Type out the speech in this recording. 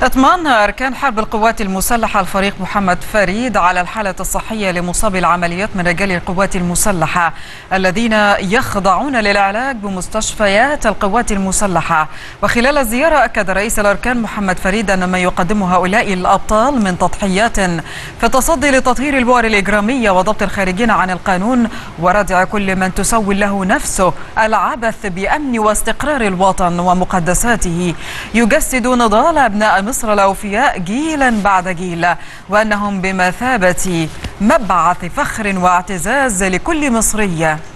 اطمأن أركان حرب القوات المسلحة الفريق محمد فريد على الحالة الصحية لمصابي العمليات من رجال القوات المسلحة الذين يخضعون للعلاج بمستشفيات القوات المسلحة. وخلال الزيارة أكد رئيس الأركان محمد فريد أن ما يقدمه هؤلاء الأبطال من تضحيات في التصدي لتطهير البؤر الإجرامية وضبط الخارجين عن القانون وردع كل من تسول له نفسه العبث بأمن واستقرار الوطن ومقدساته يجسد نضال أبناء مصر الأوفياء جيلا بعد جيل، وأنهم بمثابة مبعث فخر واعتزاز لكل مصرية.